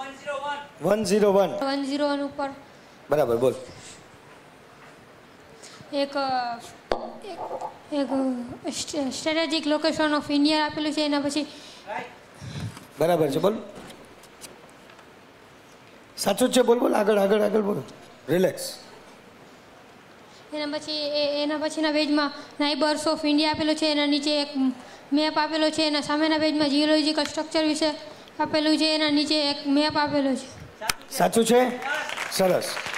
101 101 ઉપર બરાબર બોલ. એક સ્ટ્રેટેજિક લોકેશન ઓફ ઇન્ડિયા આપેલું છે. એના પછી બરાબર છે બોલ. સાચું જ છે બોલ બોલ આગળ આગળ આગળ બોલ રિલેક્સ. એના પછીના પેજમાં નાઇબર્સ ઓફ ઇન્ડિયા આપેલું છે. એના નીચે એક મેપ આપેલો છે. એના સામેના પેજમાં જીઓલોજીકલ સ્ટ્રક્ચર વિશે આપેલું છે. એના નીચે એક મેપ આપેલો છે. સાચું છે સરસ.